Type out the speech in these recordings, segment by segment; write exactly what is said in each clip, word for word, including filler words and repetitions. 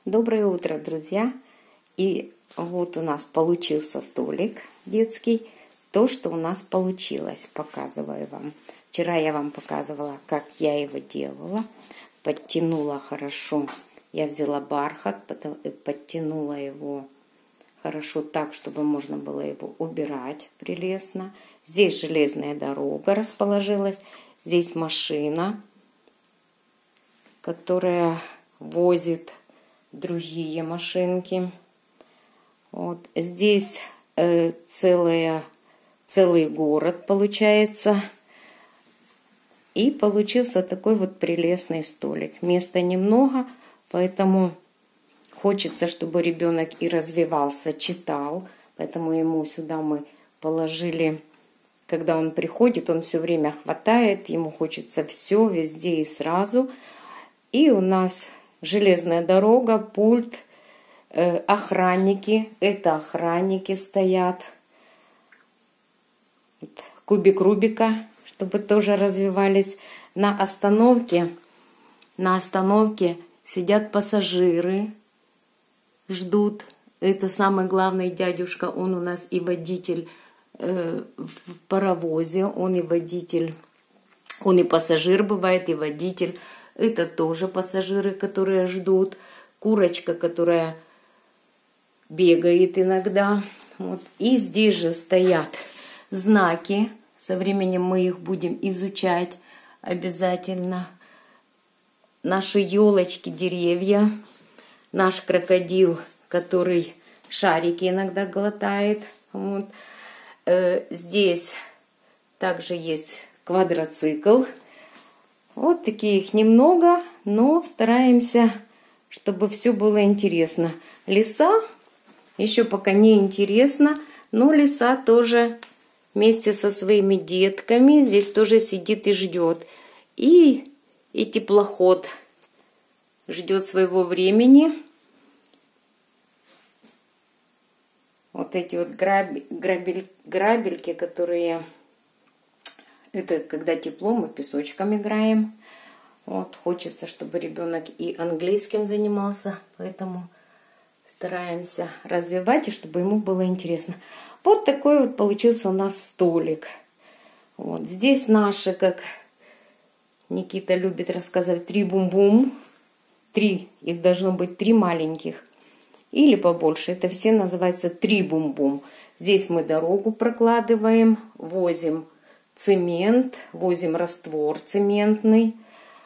Доброе утро, друзья! И вот у нас получился столик детский. То, что у нас получилось, показываю вам. Вчера я вам показывала, как я его делала. Подтянула хорошо. Я взяла бархат, подтянула его хорошо так, чтобы можно было его убирать прелестно. Здесь железная дорога расположилась. Здесь машина, которая возит другие машинки. Вот здесь э, целая, целый город получается. И получился такой вот прелестный столик. Места немного, поэтому хочется, чтобы ребенок и развивался, читал. Поэтому ему сюда мы положили, когда он приходит, он все время хватает, ему хочется все, везде и сразу. И у нас железная дорога, пульт, э, охранники. Это охранники стоят. Кубик Рубика, чтобы тоже развивались. На остановке, на остановке сидят пассажиры, ждут. Это самый главный дядюшка, он у нас и водитель э, в паровозе, он и водитель, он и пассажир бывает, и водитель. Это тоже пассажиры, которые ждут. Курочка, которая бегает иногда. Вот. И здесь же стоят знаки. Со временем мы их будем изучать обязательно. Наши елочки, деревья. Наш крокодил, который шарики иногда глотает. Вот. Э, здесь также есть квадроцикл. Вот такие их немного, но стараемся, чтобы все было интересно. Лиса еще пока не интересно, но лиса тоже вместе со своими детками здесь тоже сидит и ждет. И, и теплоход ждет своего времени. Вот эти вот грабель, грабель, грабельки, которые... Это когда тепло, мы песочком играем. Вот, хочется, чтобы ребенок и английским занимался, поэтому стараемся развивать, и чтобы ему было интересно. Вот такой вот получился у нас столик. Вот здесь наши, как Никита любит рассказывать, три бум-бум. Три, их должно быть три маленьких. Или побольше, это все называются три бум-бум. Здесь мы дорогу прокладываем, возим цемент, возим раствор цементный.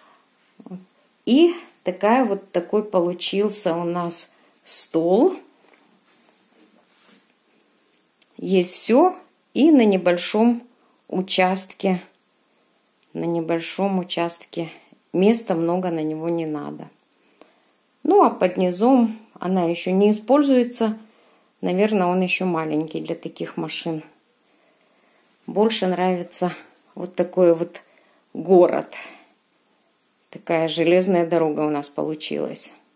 И такая вот такой получился у нас стол. Есть все. И на небольшом участке, на небольшом участке места много на него не надо. Ну, а под низом она еще не используется. Наверное, он еще маленький для таких машин. Больше нравится вот такой вот город. Такая железная дорога у нас получилась.